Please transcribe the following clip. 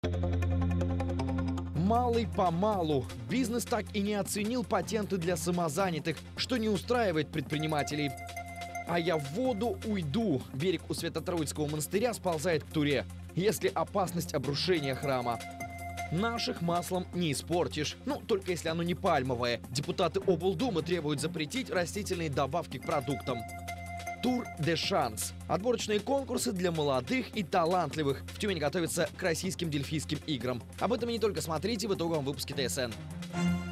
Малый-помалу. Бизнес так и не оценил патенты для самозанятых, что не устраивает предпринимателей. А я в воду уйду. Берег у Свято-Троицкого монастыря сползает к Туре. Если опасность обрушения храма. Наших маслом не испортишь. Ну, только если оно не пальмовое. Депутаты облдумы требуют запретить растительные добавки к продуктам. Тур де Шанс. Отборочные конкурсы для молодых и талантливых. В Тюмени готовятся к российским дельфийским играм. Об этом и не только смотрите в итоговом выпуске ТСН.